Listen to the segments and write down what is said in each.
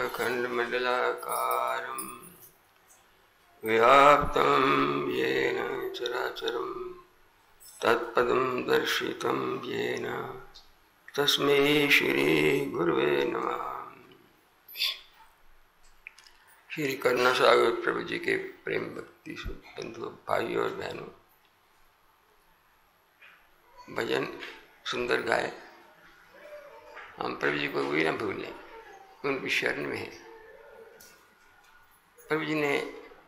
खण्डमण्डलाकारं व्याप्तं येन चराचरं तत्पदं दर्शितं येन तस्मै श्री गुरुवे नमः। श्री करुणासागर प्रभु जी के प्रेम भक्ति बंधु भाइयों और बहनों, भजन सुंदर गाए। हम प्रभु जी को भी न भूलें, उनकी शरण में है। प्रभु जी ने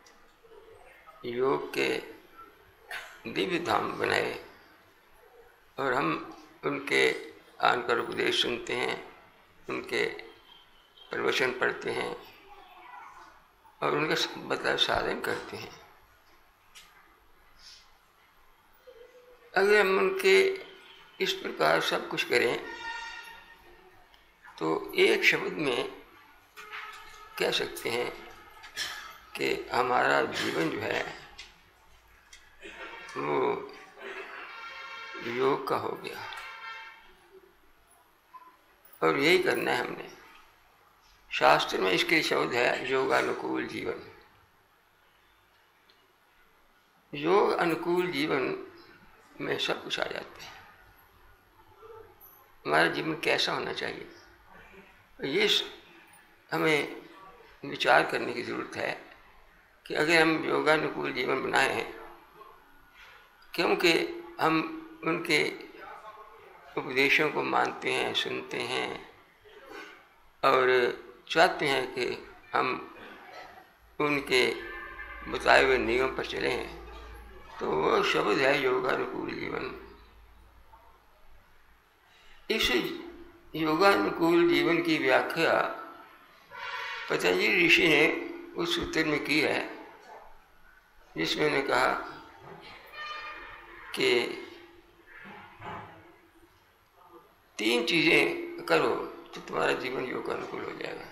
योग के दिव्य धाम बनाए और हम उनके आनकर उपदेश सुनते हैं, उनके प्रवचन पढ़ते हैं और उनका बताया साधन करते हैं। अगर हम उनके इस प्रकार सब कुछ करें तो एक शब्द में कह सकते हैं कि हमारा जीवन जो है वो योग का हो गया। और यही करना है हमने। शास्त्र में इसके शब्द है योगानुकूल जीवन। योग अनुकूल जीवन में सब कुछ आ जाते हैं। हमारा जीवन कैसा होना चाहिए, ये हमें विचार करने की ज़रूरत है कि अगर हम योगानुकूल जीवन बनाए हैं, क्योंकि हम उनके उपदेशों को मानते हैं, सुनते हैं और चाहते हैं कि हम उनके बताए हुए नियम पर चले हैं, तो वो शब्द है योगानुकूल जीवन। इस योगानुकूल जीवन की व्याख्या पतंजलि ऋषि ने उस सूत्र में की है, जिसमें उन्होंने कहा कि 3 चीजें करो तो तुम्हारा जीवन योगानुकूल हो जाएगा।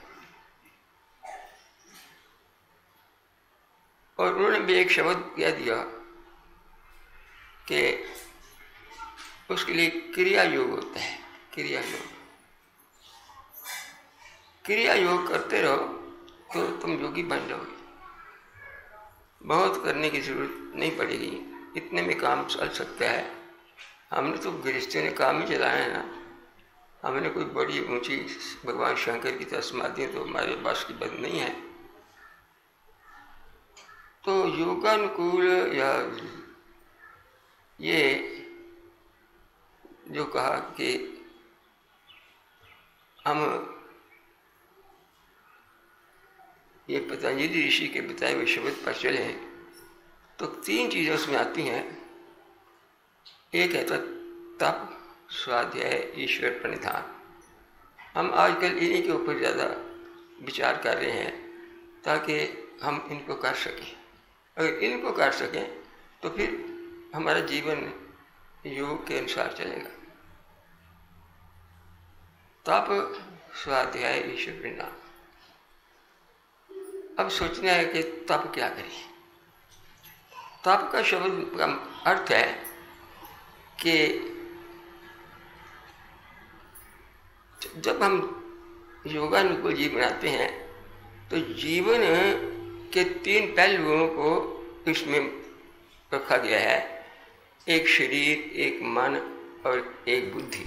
और उन्होंने भी एक शब्द कह दिया कि उसके लिए क्रिया योग होता है। क्रिया योग, क्रिया योग करते रहो तो तुम योगी बन जाओगे। बहुत करने की जरूरत नहीं पड़ेगी, इतने में काम चल सकता है। हमने तो गृहस्थी ने काम ही चलाया है ना। हमने कोई बड़ी ऊंची भगवान शंकर की तरह समाधियाँ तो हमारे पास की बात नहीं है। तो योगानुकूल या ये जो कहा कि हम ये पतंजलि ऋषि के बताए हुए शब्द पर चले तो 3 चीज़ें उसमें आती हैं। एक है तो तप, स्वाध्याय, ईश्वर प्रणिधान। हम आजकल इन्हीं के ऊपर ज़्यादा विचार कर रहे हैं ताकि हम इनको कर सकें। अगर इनको कर सकें तो फिर हमारा जीवन योग के अनुसार चलेगा। तप, स्वाध्याय, ईश्वर प्रणिधान। अब सोचना है कि तप क्या करें। तप का शब्द का अर्थ है कि जब हम योगानुकूल जीवन बनाते हैं तो जीवन के 3 पहलुओं को इसमें रखा गया है। एक शरीर, एक मन और एक बुद्धि।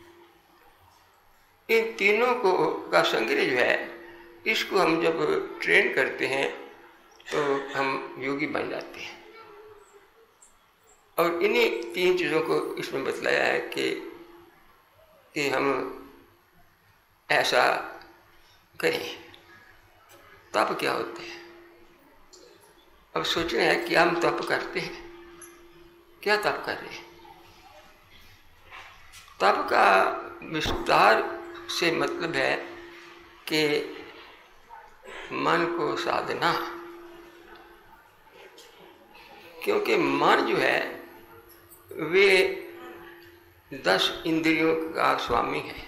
इन तीनों को का संग्रह जो है, इसको हम जब ट्रेन करते हैं तो हम योगी बन जाते हैं। और इन्हीं 3 चीज़ों को इसमें बतलाया है कि हम ऐसा करें। तप क्या होते हैं? अब सोचना है कि हम तप करते हैं। क्या तप कर रहे हैं? तप का विस्तार से मतलब है कि मन को साधना। क्योंकि मन जो है वे 10 इंद्रियों का स्वामी है।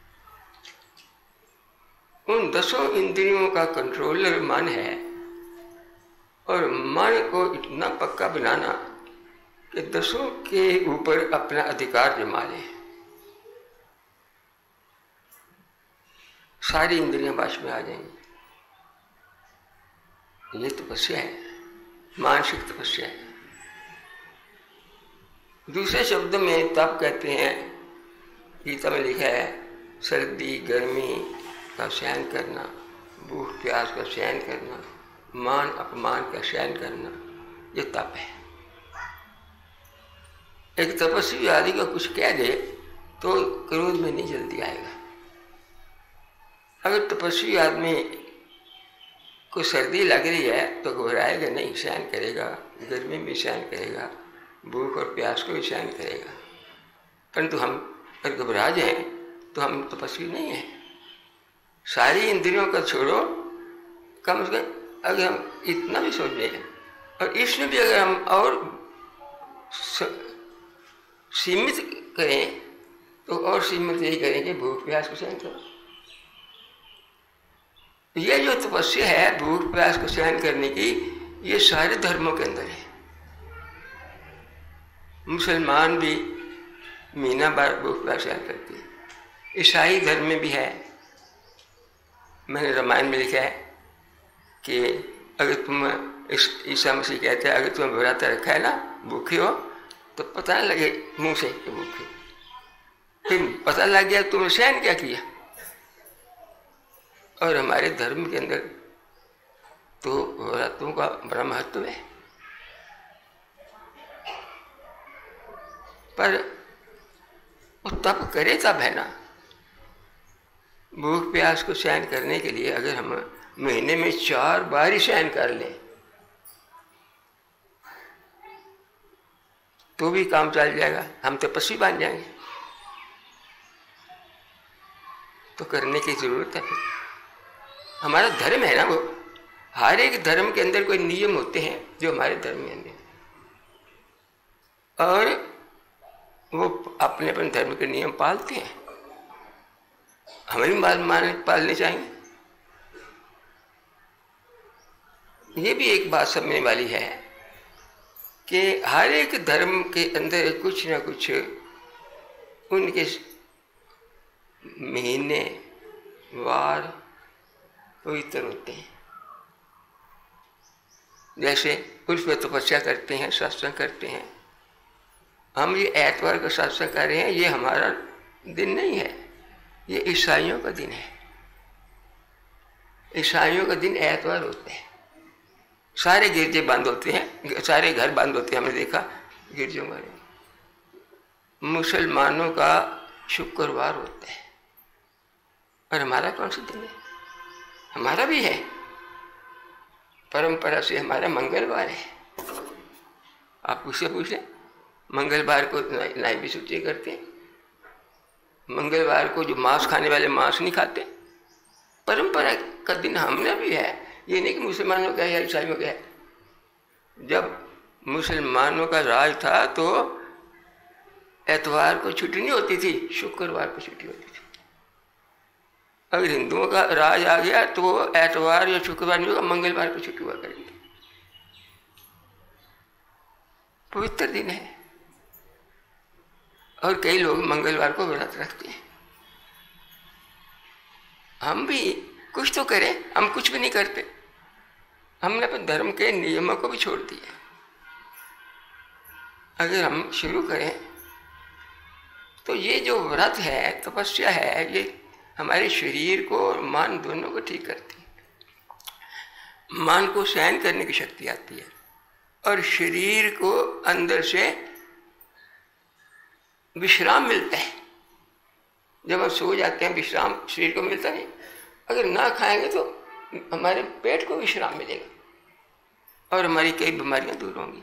उन 10 इंद्रियों का कंट्रोलर मन है। और मन को इतना पक्का बनाना कि 10 के ऊपर अपना अधिकार जमा ले। सारी इंद्रियां वश में आ जाएंगी। ये तपस्या है, मानसिक तपस्या है। दूसरे शब्दों में तप कहते हैं, गीता में लिखा है, सर्दी गर्मी का सहन करना, भूख प्यास का सहन करना, मान अपमान का सहन करना, ये तप है। एक तपस्वी आदि को कुछ कह दे तो क्रोध में नहीं जल्दी आएगा। अगर तपस्वी आदमी को सर्दी लग रही है तो घबराएगा नहीं, सहन करेगा, गर्मी भी सहन करेगा, भूख और प्यास को भी सहन करेगा। परंतु हम अगर घबरा जाए तो हम तपस्वी नहीं हैं। सारी इंद्रियों का छोड़ो, कम से कम अगर हम इतना भी सोच लें और इसमें भी अगर हम और सीमित करें तो और सीमित यही करेंगे, भूख प्यास को सहन करो। ये जो तपस्या है भूख प्यास को सहन करने की, ये सारे धर्मों के अंदर है। मुसलमान भी महीना बार भूख प्यास सहन करते हैं, ईसाई धर्म में भी है। मैंने रामायण में लिखा है कि अगर तुम, ईसा मसीह कहते हैं, अगर तुम्हें व्रत रखा है ना, भूखे हो तो पता न लगे मुंह से कि भूखे, फिर पता लग गया तुमने सहन क्या किया। और हमारे धर्म के अंदर तो व्रतों का बड़ा महत्व है, पर वो तप करे तब है ना। भूख प्यास को सहन करने के लिए अगर हम महीने में 4 बार ही सहन कर लें तो भी काम चल जाएगा, हम तपस्वी बन जाएंगे। तो करने की जरूरत है। हमारा धर्म है ना, वो हर एक धर्म के अंदर कोई नियम होते हैं जो हमारे धर्म में अंदर, और वो अपने अपने धर्म के नियम पालते हैं, हमें भी पालने चाहिए। ये भी एक बात समझने वाली है कि हर एक धर्म के अंदर कुछ ना कुछ उनके महीने वार पवित्र होते हैं। जैसे उस पर तपस्या करते हैं, सत्संग करते हैं। हम ये एतवार का सत्संग कर रहे हैं, ये हमारा दिन नहीं है, ये ईसाइयों का दिन है। ईसाइयों का दिन एतवार होते हैं, सारे गिरजे बंद होते हैं, सारे घर बंद होते हैं, हमने देखा गिरजों में। मुसलमानों का शुक्रवार होता है, और हमारा कौन सा दिन है? हमारा भी है, परंपरा से हमारा मंगलवार है। आप उससे पूछें, मंगलवार को नाई भी सूची करते हैं, मंगलवार को जो मांस खाने वाले मांस नहीं खाते। परंपरा का दिन हमने भी है, ये नहीं कि मुसलमानों का है या ईसाइयों का है। जब मुसलमानों का राज था तो एतवार को छुट्टी नहीं होती थी, शुक्रवार को छुट्टी होती थी। अगर हिंदुओं का राज आ गया तो वो एतवार या शुक्रवार नहीं होगा, मंगलवार को छुट्टी हुआ करेंगे। पवित्र दिन है, और कई लोग मंगलवार को व्रत रखते हैं। हम भी कुछ तो करें, हम कुछ भी नहीं करते। हमने अपने धर्म के नियमों को भी छोड़ दिया। अगर हम शुरू करें तो ये जो व्रत है, तपस्या है, ये हमारे शरीर को और मन दोनों को ठीक करती है। मन को सहन करने की शक्ति आती है, और शरीर को अंदर से विश्राम मिलता है। जब हम सो जाते हैं विश्राम शरीर को मिलता नहीं। अगर ना खाएंगे तो हमारे पेट को विश्राम मिलेगा और हमारी कई बीमारियां दूर होंगी।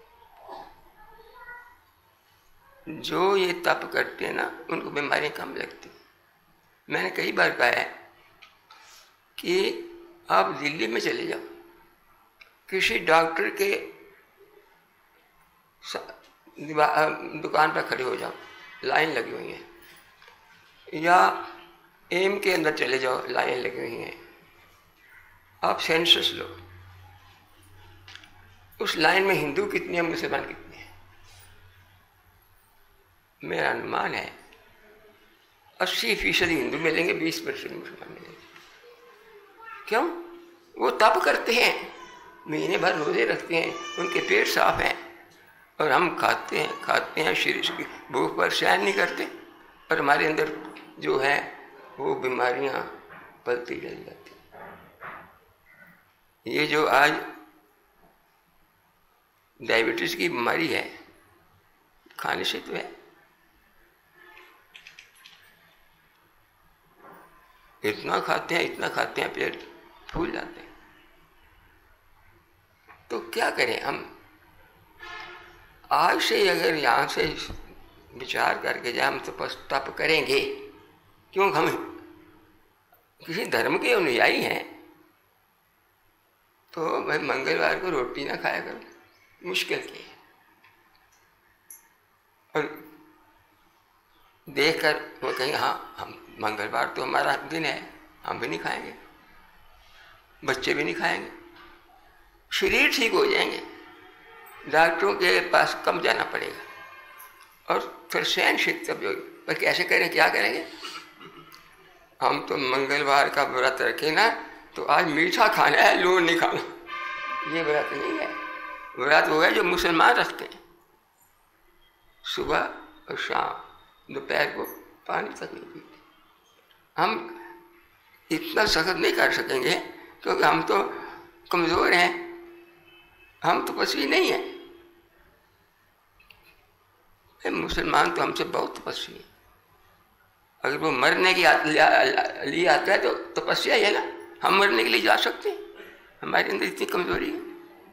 जो ये तप करते हैं ना, उनको बीमारियां कम लगती। मैंने कई बार कहा है कि आप दिल्ली में चले जाओ, किसी डॉक्टर के दुकान पर खड़े हो जाओ, लाइन लगी हुई है, या एम के अंदर चले जाओ, लाइन लगी हुई है। आप सेंसस लो, उस लाइन में हिंदू कितने हैं, मुसलमान कितने हैं? मेरा अनुमान है 80% हिंदू मिलेंगे, 20% मुसलमान मिलेंगे। क्यों? वो तप करते हैं, महीने भर रोजे रखते हैं, उनके पेट साफ हैं, और हम खाते हैं, शरीर की भूख पर सहन नहीं करते, और हमारे अंदर जो है वो बीमारियां पलती चली जाती। ये जो आज डायबिटीज की बीमारी है, खाने से तो है। इतना खाते हैं पेट फूल जाते हैं। तो क्या करें हम? आज से अगर यहाँ से विचार करके जब हम तप करेंगे, क्यों हम किसी धर्म के अनुयायी हैं, तो भाई मंगलवार को रोटी ना खाया करो, मुश्किल की है। और देखकर वो कहें हाँ, हम मंगलवार तो हमारा दिन है, हम भी नहीं खाएंगे, बच्चे भी नहीं खाएंगे, शरीर ठीक हो जाएंगे, डॉक्टरों के पास कम जाना पड़ेगा, और फिर सहन शक्ति भी होगी। पर कैसे करें, क्या करेंगे? हम तो मंगलवार का व्रत रखें ना, तो आज मीठा खाना है, लूण नहीं खाना। ये व्रत नहीं है। व्रत वो है जो मुसलमान रखते हैं, सुबह और शाम, दोपहर को पानी तक नहीं पीते। हम इतना सख्त नहीं कर सकेंगे क्योंकि हम तो कमज़ोर हैं, हम तपस्वी नहीं हैं। मुसलमान तो हमसे बहुत तपस्वी है। अगर वो मरने के लिए आता है तो तपस्या है ना, हम मरने के लिए जा सकते हैं, हमारे अंदर इतनी कमजोरी है।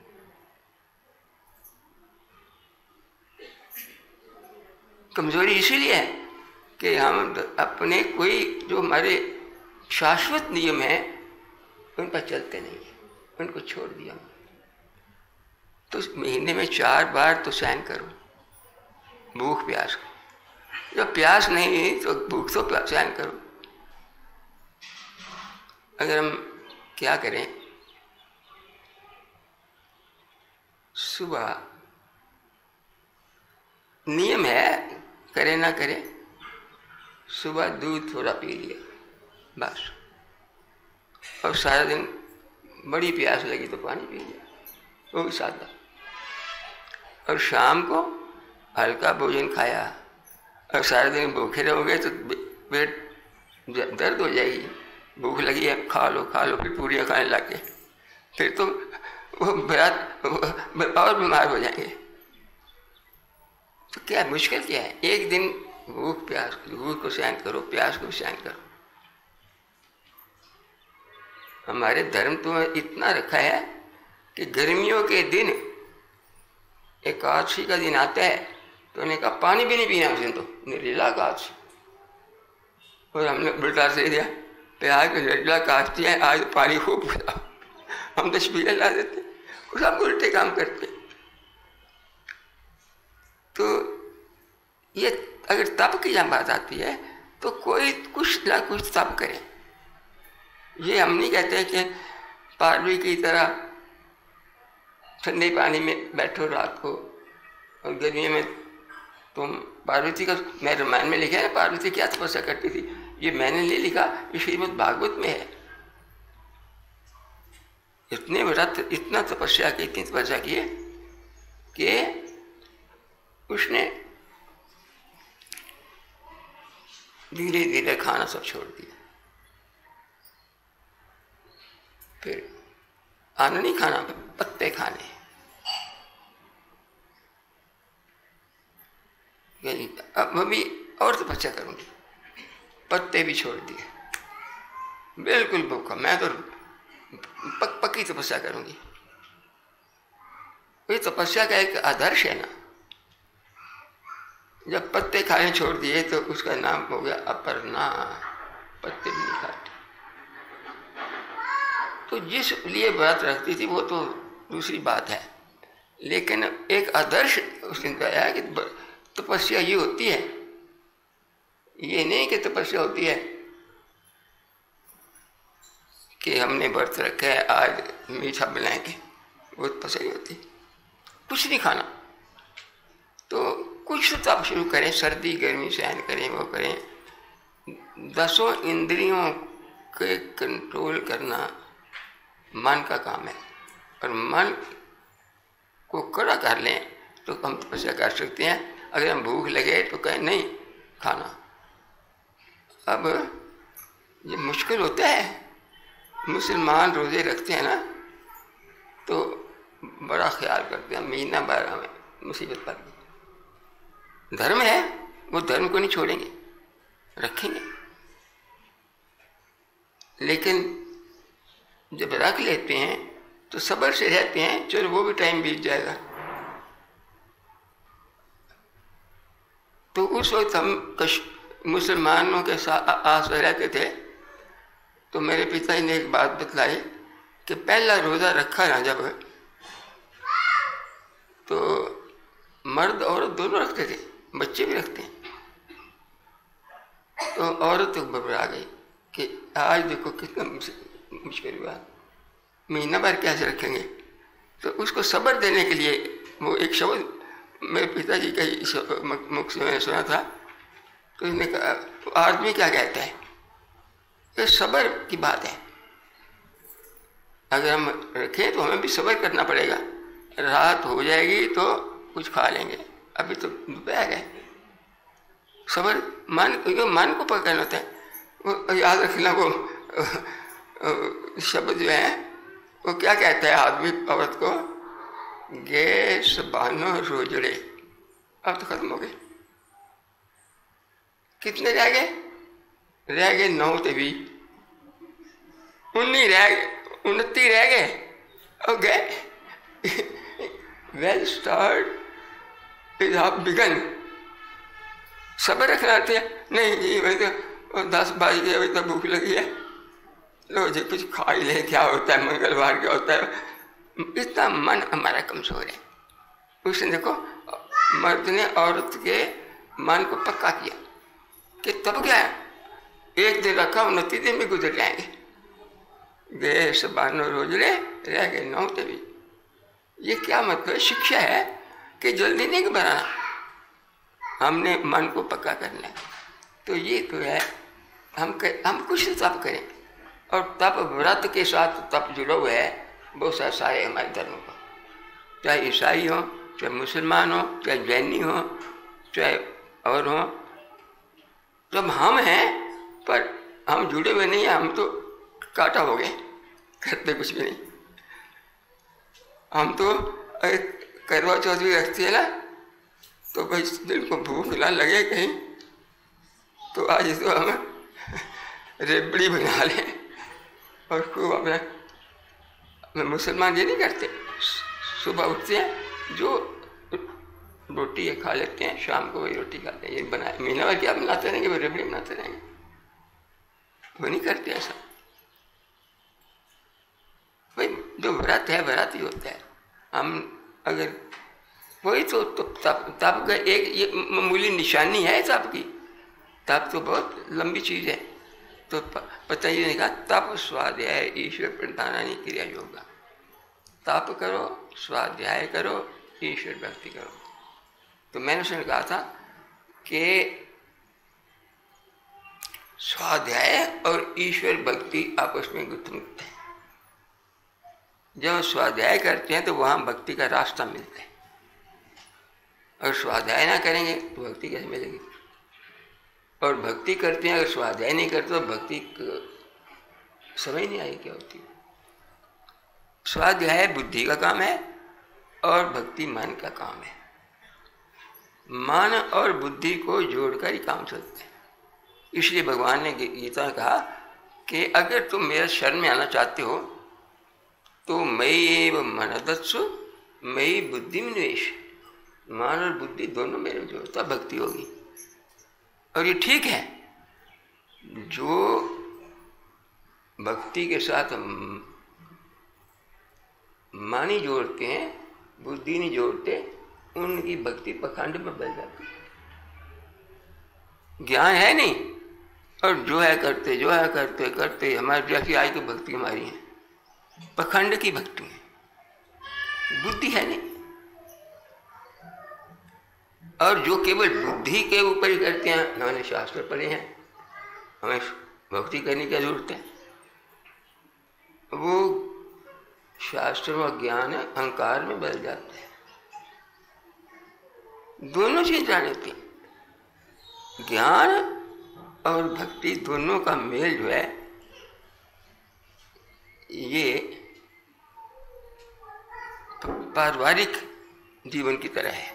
कमजोरी इसीलिए है कि हम अपने कोई जो हमारे शाश्वत नियम हैं उन पर चलते नहीं है, उनको छोड़ दिया। तो महीने में 4 बार तो सहन करो भूख प्यास को। जब प्यास नहीं तो भूख तो सहन करो। अगर हम क्या करें, सुबह नियम है, करे ना करे, सुबह दूध थोड़ा पी लिया बस, और सारा दिन बड़ी प्यास लगी तो पानी पी लिया, वो भी सादा। और शाम को हल्का भोजन खाया, और सारे दिन भूखे रहोगे तो पेट दर्द हो जाएगी। भूख लगी है, खा लो, फिर पूरियाँ खाने लगे, फिर तो वो व्रत और बीमार हो जाएंगे। तो क्या मुश्किल क्या है? एक दिन भूख को सहन करो, प्यास को सहन करो। हमारे धर्म तो इतना रखा है कि गर्मियों के दिन एकादशी का दिन आता है तो उन्हें कहा पानी भी नहीं पीना उस दिन, तो निर्जला एकादशी। और हमने उल्टा से दिया, प्याज को निर्जला काटती है, आज पानी खूब पिलाओ। हम तो स्पीकर ला देते, सब उल्टे काम करते। तो ये अगर तप की जब बात आती है तो कोई कुछ ना कुछ तप करे। ये हम नहीं कहते कि पारवी की तरह ठंडे पानी में बैठो रात को, और गर्मियों में तुम पार्वती का, मैं रामायण में लिखा है ना पार्वती क्या तपस्या करती थी, ये मैंने नहीं लिखा, ये श्रीमद् भागवत में है। इतने व्रत, इतना तपस्या की, इतनी तपस्या की है कि उसने धीरे धीरे खाना सब छोड़ दिया। फिर अन्न नहीं खाना, पत्ते खाने। अब अभी और तपस्या करूंगी, पत्ते भी छोड़ दिए, बिल्कुल भूखा। मैं तो पक्की तपस्या करूंगी। ये तपस्या का एक आदर्श है ना। जब पत्ते खाने छोड़ दिए तो उसका नाम हो गया अपर्णा, पत्ते भी नहीं खाते। तो जिस लिए व्रत रखती थी वो तो दूसरी बात है, लेकिन एक आदर्श उसने बताया कि तपस्या ये होती है। ये नहीं कि तपस्या होती है कि हमने व्रत रखा है आज मीठा बनाएंगे, वो तपस्या नहीं होती। कुछ नहीं खाना, तो कुछ तो आप शुरू करें, सर्दी गर्मी सहन करें, वो करें। 10 इंद्रियों के कंट्रोल करना मन का काम है। और मन को कड़ा कर लें तो हम तपस्या कर सकते हैं। अगर हम भूख लगे तो कहें नहीं खाना, अब ये मुश्किल होता है। मुसलमान रोजे रखते हैं ना तो बड़ा ख्याल करते हैं, महीना भर हमें मुसीबत पड़ गई। धर्म है, वो धर्म को नहीं छोड़ेंगे, रखेंगे। लेकिन जब रख लेते हैं तो सब्र से रहते हैं, चलो वो भी टाइम बीत जाएगा। तो उस वक्त हम मुसलमानों के साथ आस रहते थे। तो मेरे पिताजी ने एक बात बतलाई कि पहला रोज़ा रखा ना जब, तो मर्द औरत दोनों रखते थे, बच्चे भी रखते हैं। तो औरत तो घबरा गई कि आज देखो कितना मुश्किल हुआ, महीना भर कैसे रखेंगे। तो उसको सब्र देने के लिए वो एक शब्द मेरे पिताजी का ही मुख से मैंने सुना था। तो उसने कहा, तो आदमी क्या कहता है, ये सब्र की बात है। अगर हम रखें तो हमें भी सब्र करना पड़ेगा। रात हो जाएगी तो कुछ खा लेंगे, अभी तो दोपहर है। सब्र मन को पकड़ना होता है। वो याद रखना, वो शब्द जो है वो क्या कहता है आदमी औरत को, गैस बानो रोजड़े। अब तो खत्म हो गए। कितने रह गए? रह गए 9 से 20, 19 रह गए, 29 रह गए और गए। Well start is half begun. सब्र रखना आते हैं, नहीं जी वही तो 10 बज गए, अभी तो भूख लगी है, लो जी कुछ खा ही ले, क्या होता है मंगलवार क्या होता है। इतना मन हमारा कमजोर है। उसने देखो मर्द ने औरत के मन को पक्का किया कि तब क्या है, एक दिन रखा 29 दिन में गुजर जाएंगे। गैस बानो रोजड़े रह गए 9 से 20। ये क्या मतलब शिक्षा है कि जल्दी नहीं घबराना, हमने मन को पक्का करना है। तो ये तो है, हम कुछ तप करें। और तप व्रत के साथ तप जुड़ा हुआ है बहुत सारे हमारे धर्मों का, चाहे ईसाई हो, चाहे मुसलमान हो, चाहे जैनी हो, चाहे और हो। जब हम हैं पर हम जुड़े हुए नहीं हैं, हम तो काटा हो गए, करते कुछ भी नहीं। हम तो करवा चौथ भी रखते हैं ना, तो भाई दिल को भूख ना लगे कहीं तो आज तो हम रेबड़ी बना लें और खूब अपना। मुसलमान ये नहीं करते, सुबह उठते हैं जो रोटी है खा लेते हैं, शाम को वही रोटी खाते हैं। ये बनाए महीना भर क्या बनाते रहेंगे, वो रेबड़ी बनाते रहेंगे, वो नहीं करते ऐसा। भाई जो व्रत है व्रत ही होता है। हम अगर वही तो तप का एक ये मामूली निशानी है तप की। तप तो बहुत लंबी चीज है। तो पतंजलि ने कहा तप स्वाध्याय ईश्वर प्रणिधानानि क्रिया योगा। तप करो, स्वाध्याय करो, ईश्वर भक्ति करो। तो मैंने उसने कहा था कि स्वाध्याय और ईश्वर भक्ति आपस में गुंथमुक्त है। जब स्वाध्याय करते हैं तो वहां भक्ति का रास्ता मिलता है, और स्वाध्याय ना करेंगे तो भक्ति कैसे मिलेगी। और भक्ति करते हैं, अगर स्वाध्याय नहीं करते तो भक्ति समझ नहीं आएगी क्या होती है। स्वाध्याय बुद्धि का काम है और भक्ति मन का काम है। मन और बुद्धि को जोड़कर ही काम चलते हैं। इसलिए भगवान ने गीता में कहा कि अगर तुम मेरे शरण में आना चाहते हो तो मयि एव मनदत्सु मयि बुद्धि निवेश। मन और बुद्धि दोनों मेरे में जोड़ता भक्ति होगी। और ये ठीक है, जो भक्ति के साथ मानी जोड़ते हैं, बुद्धि नहीं जोड़ते, उनकी भक्ति पखंड में बदल जाती है। ज्ञान है नहीं और जो है करते, जो है करते करते हमारी जैसी आई तो भक्ति हमारी है, पखंड की भक्ति है, बुद्धि है नहीं। और जो केवल बुद्धि के ऊपर ही करते हैं, हमने शास्त्र पढ़े हैं, हमें भक्ति करने की जरूरत है, वो शास्त्र व ज्ञान अहंकार में बदल जाता है। दोनों चीज जाने थी, ज्ञान और भक्ति दोनों का मेल जो है ये पारिवारिक जीवन की तरह है।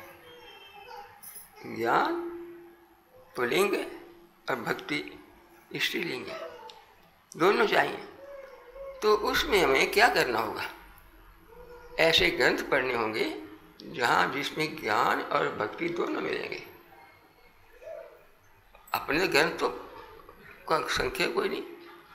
ज्ञान पुल्लिंग है और भक्ति स्त्रीलिंग है, दोनों चाहिए। तो उसमें हमें क्या करना होगा? ऐसे ग्रंथ पढ़ने होंगे जहाँ जिसमें ज्ञान और भक्ति दोनों मिलेंगे। अपने ग्रंथ तो का संख्या कोई नहीं,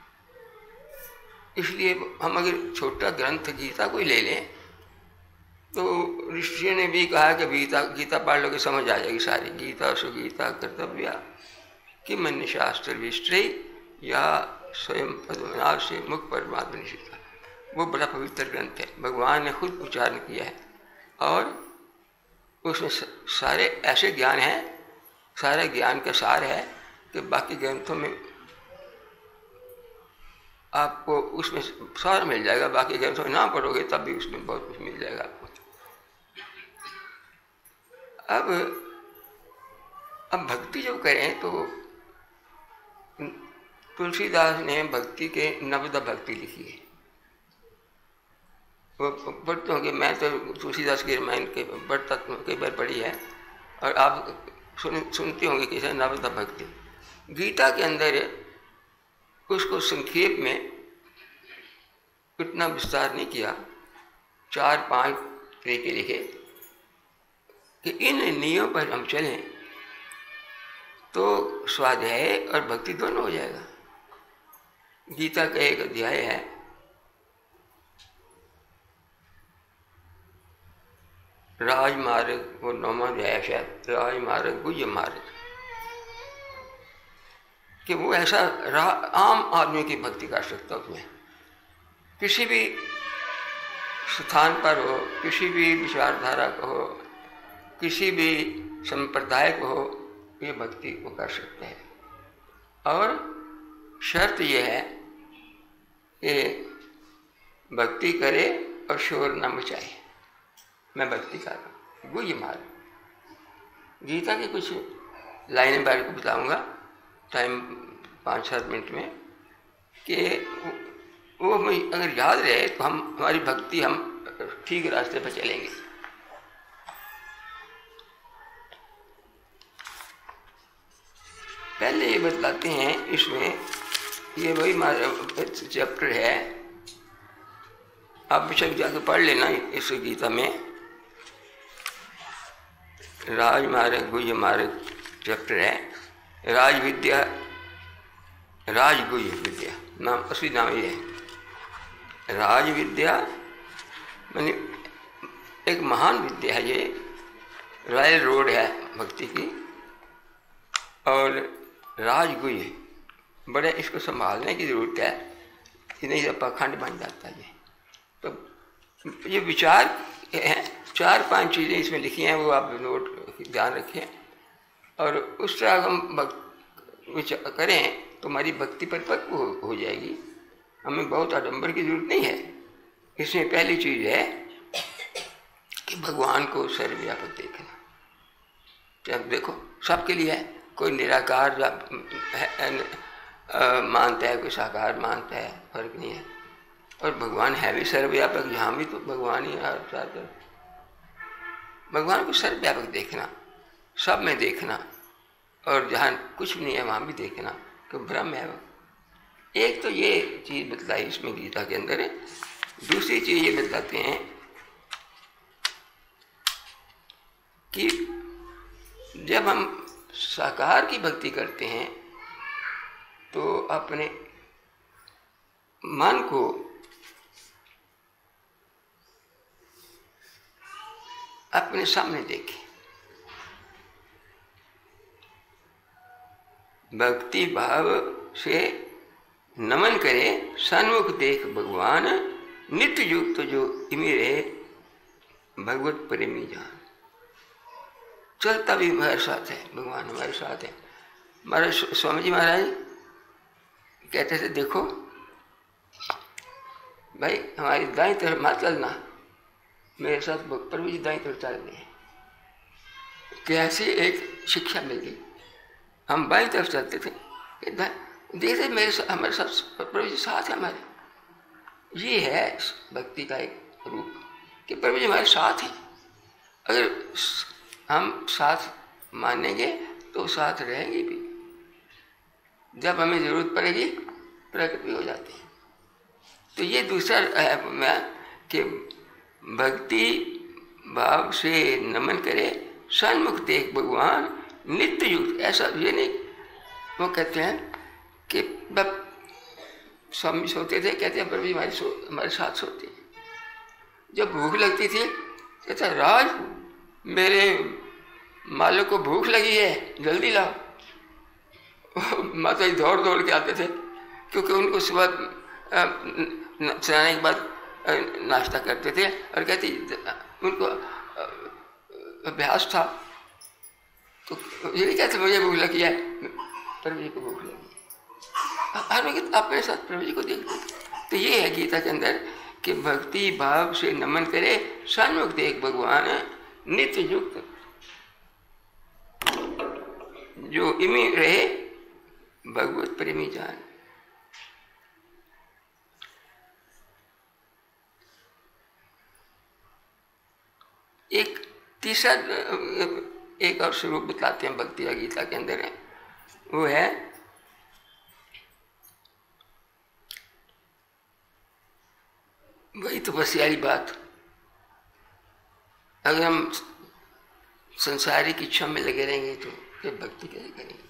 इसलिए हम अगर छोटा ग्रंथ गीता कोई ले लें तो ऋषियों ने भी कहा कि गीता पढ़ लो कि समझ आ जाएगी सारी। गीता सुगीता कर्तव्या कि मन शास्त्र विष्टि या स्वयं पद्मनाभ से मुख परमात्मा निश्चित। वो बड़ा पवित्र ग्रंथ है, भगवान ने खुद उच्चारण किया है और उसमें सारे ऐसे ज्ञान हैं, सारे ज्ञान का सार है कि बाकी ग्रंथों में आपको उसमें सार मिल जाएगा। बाकी ग्रंथों में ना पढ़ोगे तब भी उसमें बहुत कुछ मिल जाएगा आपको। अब भक्ति जब करें तो तुलसीदास ने भक्ति के नवदा भक्ति लिखी है। वो पढ़ते होंगे, मैं तो तुलसीदास के रामायण के पढ़ता कई बार पढ़ी है और आप सुनते होंगे कैसे नवदा भक्ति। गीता के अंदर उसको संक्षेप में इतना विस्तार नहीं किया, 4-5 तरीके लिखे कि इन नियमों पर हम चलें तो स्वाध्याय और भक्ति दोनों हो जाएगा। गीता का एक अध्याय है, राजमार्ग, वो 9वां अध्याय है शायद, राजमार्ग गुह्य मार्ग, कि वो ऐसा आम आदमी की भक्ति कर सकता उसमें। किसी भी स्थान पर हो, किसी भी विचारधारा का हो, किसी भी संप्रदाय को हो, ये भक्ति को कर सकते हैं। और शर्त यह है कि भक्ति करे और शोर न मचाए। मैं भक्ति कर रहा हूँ, गुह्य मार्ग। गीता की कुछ लाइनें बारे को बताऊंगा टाइम 5-7 मिनट में, कि वो हमें अगर याद रहे तो हमारी भक्ति हम ठीक रास्ते पर चलेंगे। पहले ये बतलाते हैं इसमें, ये वही चैप्टर है, आप बेशक जाकर पढ़ लेना इस गीता में। राजमार्ग गुह्य मार्ग चैप्टर है, राज विद्या, राजगुह्य विद्या नाम, असली नाम ये है। राज विद्या मानी एक महान विद्या है, ये रॉयल रोड है भक्ति की। और राजगुह्य बड़े इसको संभालने की जरूरत है, कि नहीं तो पाखंड बन जाता है। तो ये विचार हैं, 4-5 चीज़ें इसमें लिखी हैं, वो आप नोट ध्यान रखें। और उस तरह हम विचार करें तो हमारी भक्ति परिपक्व हो जाएगी। हमें बहुत आडंबर की जरूरत नहीं है। इसमें पहली चीज़ है कि भगवान को सर्वव्यापक देखना। जब देखो सबके लिए है, कोई निराकार मानता है, कोई साकार मानता है, फर्क नहीं है। और भगवान है भी सर्वव्यापक, यहाँ भी तो भगवान ही है। भगवान को सर्वव्यापक देखना, सब में देखना, और जहाँ कुछ भी नहीं है वहाँ भी देखना कि ब्रह्म है वो। एक तो ये चीज़ बतलाई इसमें गीता के अंदर है। दूसरी चीज़ ये बताते हैं कि जब हम साकार की भक्ति करते हैं तो अपने मन को अपने सामने देखें। भक्ति भाव से नमन करे, सन्मुख देख भगवान, नित्य युक्त जो इमी रहे, भगवत प्रेमी जान। चलता भी हमारे साथ है, भगवान हमारे साथ है। हमारे स्वामी जी महाराज कहते थे, देखो भाई हमारी दाईं तरफ मत चलना, मेरे साथ प्रभु जी दाईं तरफ चल रहे हैं। कैसे एक शिक्षा मिल गई। हम बाईं तरफ चलते थे, देखते हमारे साथ प्रभु जी साथ है हमारे। ये है भक्ति का एक रूप कि प्रभु जी हमारे साथ हैं। अगर हम साथ मानेंगे तो साथ रहेंगे भी। जब हमें जरूरत पड़ेगी प्रकट भी हो जाती है। तो ये दूसरा है मैं कि भक्ति भाव से नमन करे, सन्मुख देख भगवान नित्य युक्त। ऐसा ये नहीं, वो कहते हैं कि स्वामी सोते थे, कहते हैं प्रभु जी हमारे साथ सोते हैं। जब भूख लगती थी कहता राज मेरे मालिक को भूख लगी है, जल्दी लाओ। माता जी दौड़ दौड़ के आते थे, क्योंकि उनको सुबह चलाने के बाद नाश्ता करते थे और कहती उनको अभ्यास था। तो ये नहीं कहते मुझे भूख लगी है, प्रभु जी को भूख लगी है। हर वक्त अपने साथ प्रभु जी को देखते थे। तो ये है गीता के अंदर कि भक्ति भाव से नमन करे, सन्मुख देख भगवान नित्य युक्त। जो इमी रहे भगवत प्रेमी जान। एक तीसरा एक और स्वरूप बतलाते हैं भक्ति का गीता के अंदर है, वो है वही तपस्या वाली बात। अगर हम संसारिक इच्छा में लगे रहेंगे तो फिर भक्ति कैसे करेंगे।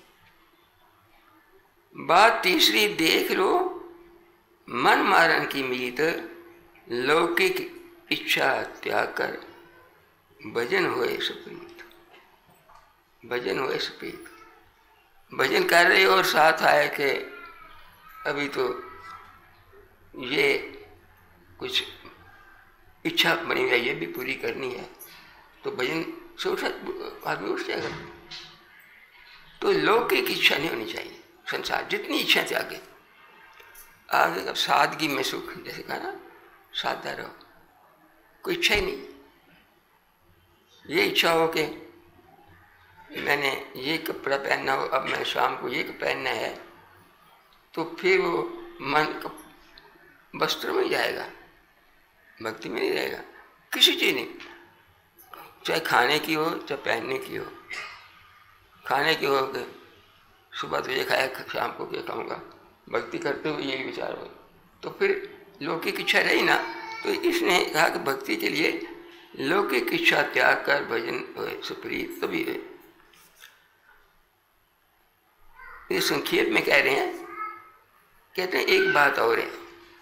बात तीसरी देख लो मन मारन की मीत, लौकिक इच्छा त्याग कर भजन होए सुप्रीत। भजन होए सुप्रीत, भजन कर रहे और साथ आए कि अभी तो ये कुछ इच्छा बनी है, ये भी पूरी करनी है, तो भजन से उठा आदमी उठ जाएगा। तो लौकिक इच्छा नहीं होनी चाहिए। संसार जितनी इच्छा त्यागे, आगे अब सादगी में सुख, जैसे कहा ना सादा रहो, कोई इच्छा ही नहीं। ये इच्छा हो कि मैंने ये कपड़ा पहनना हो, अब मैं शाम को ये पहनना है, तो फिर वो मन वस्त्र में जाएगा, भक्ति में नहीं रहेगा। किसी चीज नहीं, चाहे खाने की हो चाहे पहनने की हो। खाने की हो कि सुबह तो ये खाया, शाम को क्या खाऊंगा, भक्ति करते हुए यही विचार हो, तो फिर लौकिक इच्छा रही ना। तो इसने कहा कि भक्ति के लिए लौकिक इच्छा त्याग कर भजन होए सुप्रीत तभी है। ये संक्षेप में कह रहे हैं, कहते हैं एक बात और है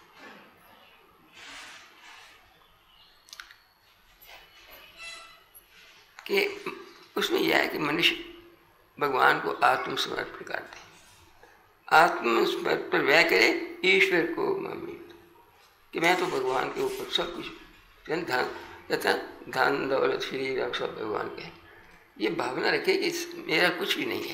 कि उसमें यह है कि मनुष्य भगवान को आत्मसमर्पण कर दे। आत्मसमर्पण वह करे ईश्वर को ममित, कि मैं तो भगवान के ऊपर सब कुछ, कहता धन दौलत शरीर अब सब भगवान के। ये भावना रखे कि मेरा कुछ भी नहीं है।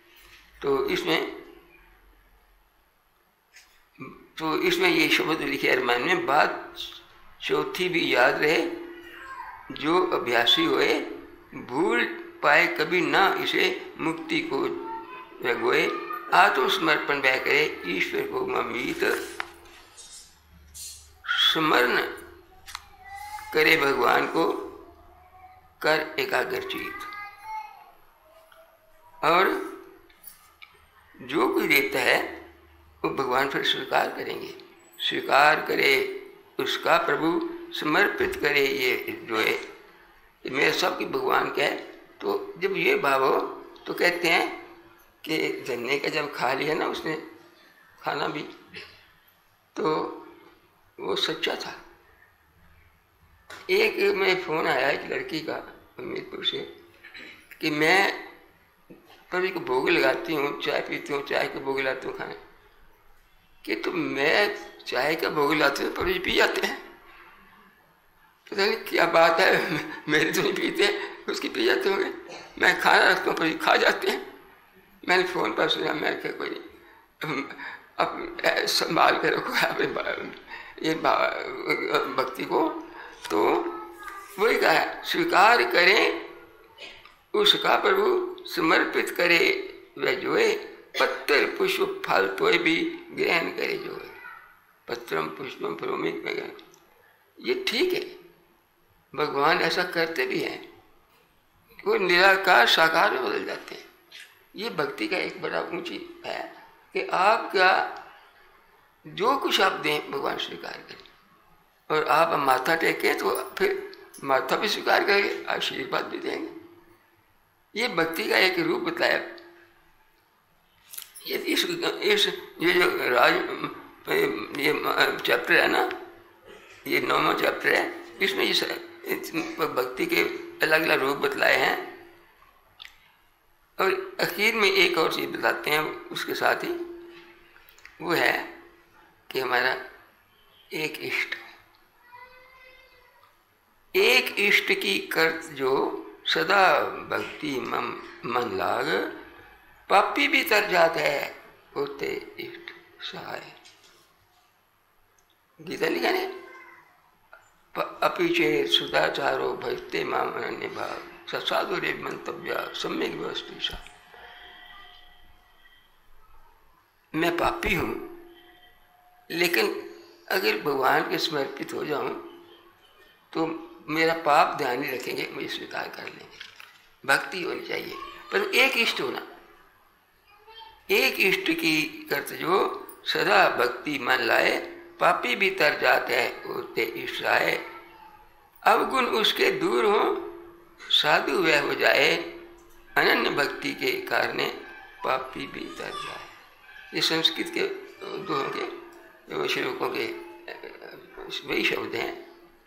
तो इसमें ये शब्द लिखे अरमान में, बात चौथी भी याद रहे, जो अभ्यासी होए भूल पाए कभी ना इसे, मुक्ति को रगोए आत्मसमर्पण वह करे ईश्वर को ममीत। स्मरण करे भगवान को कर एकाग्रचित, और जो कोई देता है वो भगवान फिर स्वीकार करेंगे। स्वीकार करे उसका प्रभु, समर्पित करे ये जो है मेरे सब की भगवान का है। तो जब ये भाव हो तो कहते हैं कि जन्ने का जब खा लिया ना उसने खाना भी, तो वो सच्चा था। एक में फ़ोन आया एक लड़की का हमीरपुर से कि मैं प्रभु को भोग लगाती हूँ, चाय पीती हूँ, चाय के भोग लगाती हूँ खाने कि, तो मैं चाय का भोग लगाती हूँ प्रभु जी पी जाते हैं। पता नहीं क्या बात है, मेरे तो नहीं पीते, उसकी पी जाते होंगे। मैं खाना रखता हूँ प्रभु जी खा जाते हैं। मैंने फ़ोन पर सुना, मैं क्या कोई नहीं, अब संभाल के रखो, ये भक्ति को, तो वही कहा स्वीकार करें उसका प्रभु समर्पित करे वह जोए, पत्तर पुष्प फल तो भी ग्रहण करे जोए, पत्रम पुष्पम फलोमिक में। ये ठीक है, भगवान ऐसा करते भी हैं, वो निराकार साकार में बदल जाते हैं। ये भक्ति का एक बड़ा ऊंची है कि आपका जो कुछ आप दें भगवान स्वीकार करें, और आप माथा टेकें तो फिर माथा भी स्वीकार करेंगे, आशीर्वाद भी देंगे। ये भक्ति का एक रूप बताया। ये जो राज ये चैप्टर है ना, ये 9वां चैप्टर है, इसमें ये भक्ति के अलग अलग रूप बतलाए हैं। और आखिर में एक और चीज़ बताते हैं उसके साथ ही, वो है कि हमारा एक इष्ट की कर्त जो सदा भक्ति मन लाग, पापी भी तर जात है होते इष्ट सहाय। गीता लिखा ने अपीचे सुदाचारो भजते माम अनन्य भाव, ससाधु रे मंतव्य सम्यक व्यवस्थित। मैं पापी हूँ, लेकिन अगर भगवान के समर्पित हो जाऊं तो मेरा पाप ध्यान नहीं रखेंगे, मुझे स्वीकार कर लेंगे। भक्ति होनी चाहिए, पर एक इष्ट होना। एक इष्ट की कर्त जो सदा भक्ति मन लाए, पापी भी तर जाते हैं होते इष्ट राय। अवगुण उसके दूर हो, साधु वह हो जाए, अनन्य भक्ति के कारण पापी भी तर जाए। ये संस्कृत के दोहों के श्लोकों के वही शब्द हैं।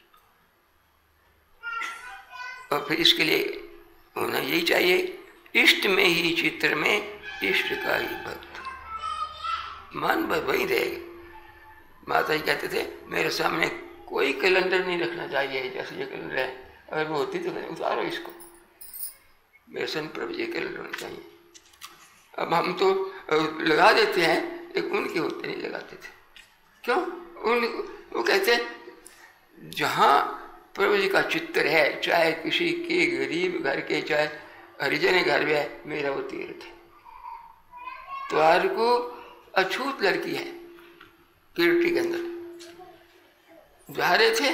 और फिर इसके लिए होना यही चाहिए, इष्ट में ही चित्र में इष्ट का ही भक्त। मन वही रहेगा। माता जी कहते थे मेरे सामने कोई कैलेंडर नहीं रखना चाहिए, जैसे ये कैलेंडर है, अगर वो होती तो उतारो इसको, मेरे सन प्रभु जी कैलेंडर होना चाहिए। अब हम तो लगा देते हैं, एक उनके होते नहीं लगाते थे। क्यों? वो कहते हैं जहाँ प्रभु जी का चित्र है, चाहे किसी के गरीब घर के, चाहे हरिजन घर में है, मेरा वो तीर्थ है। द्वार को अछूत लड़की है कीर्ति के अंदर, जा रहे थे,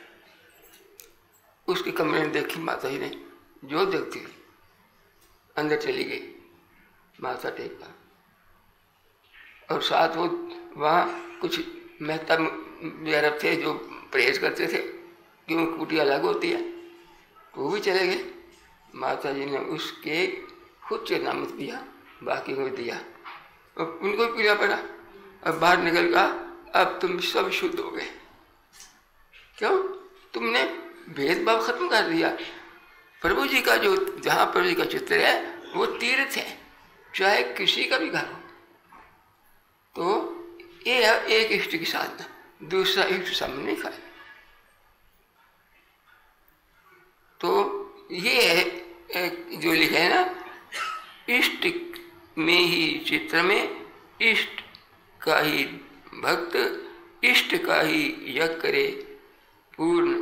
उसके कमरे में देखी माता जी ने, जो देखती हुई अंदर चली गई, माथा टेका। और साथ वो वहाँ कुछ मेहता वगैरह थे जो परहेज करते थे, क्यों कुटिया अलग होती है, तो वो भी चले गए। माता जी ने उसके खुद से नामत दिया, बाकी को दिया, और उनको भी पीड़ा पड़ा। अब बाहर निकल का, अब तुम सब शुद्ध हो गए। क्यों? तुमने भेदभाव खत्म कर दिया। प्रभु जी का जो, जहाँ प्रभु जी का चित्र है वो तीर्थ है, चाहे किसी का भी घर हो। तो ये है एक इष्ट की साधना, दूसरा इष्ट सामने नहीं खाए। तो ये है जो लिखा है ना, इष्ट में ही चित्र में इष्ट का ही भक्त, इष्ट का ही यज्ञ करे पूर्ण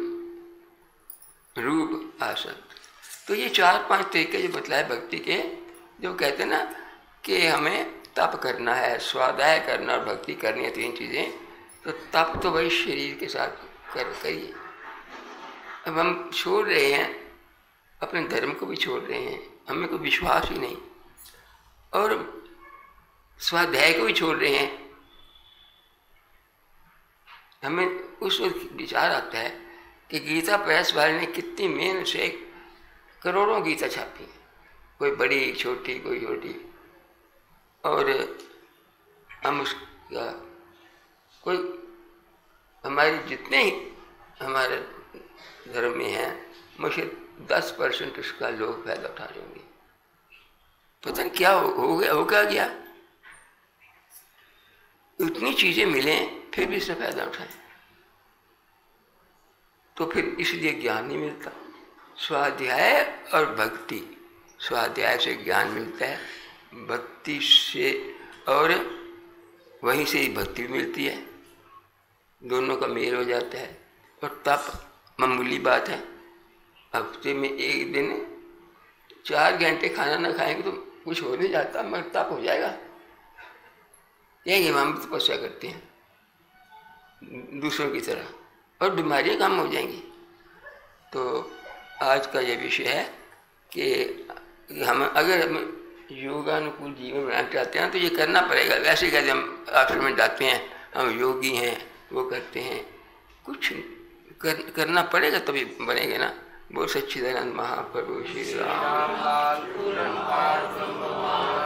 रूप आसक्त। तो ये 4-5 तरीके जो बतलाए भक्ति के, जो कहते हैं ना कि हमें तप करना है, स्वाध्याय करना और भक्ति करनी है, 3 चीज़ें। तो तप तो वही शरीर के साथ करिए। अब हम छोड़ रहे हैं, अपने धर्म को भी छोड़ रहे हैं, हमें कोई विश्वास ही नहीं, और स्वाध्याय को भी छोड़ रहे हैं। हमें उस वक्त विचार आता है कि गीता प्रेस वाले ने कितनी मेहनत से करोड़ों गीता छापी, कोई बड़ी छोटी कोई छोटी, और हम उसका कोई, हमारे जितने ही हमारे धर्म में हैं, मुझे 10% उसका लोग फायदा उठा लेंगे। पता नहीं क्या हो गया, उतनी चीजें मिलें फिर भी इससे फायदा उठाएं, तो फिर इसलिए ज्ञान नहीं मिलता। स्वाध्याय और भक्ति, स्वाध्याय से ज्ञान मिलता है, भक्ति से, और वहीं से ही भक्ति भी मिलती है। दोनों का मेल हो जाता है। और तप मामूली बात है, हफ्ते में एक दिन 4 घंटे खाना ना खाएंगे तो कुछ हो नहीं जाता, मगर तप हो जाएगा। कहेंगे हम तपस्या करते हैं दूसरों की तरह, और बीमारियां कम हो जाएंगी। तो आज का ये विषय है कि हम अगर हम योगानुकूल जीवन बनाना चाहते हैं तो ये करना पड़ेगा। वैसे कहते हम आश्रम में जाते हैं, हम योगी हैं, वो करते हैं, कुछ करना पड़ेगा तभी बनेगा ना। बोल सच्चिदानंद महाप्रभु श्री राम।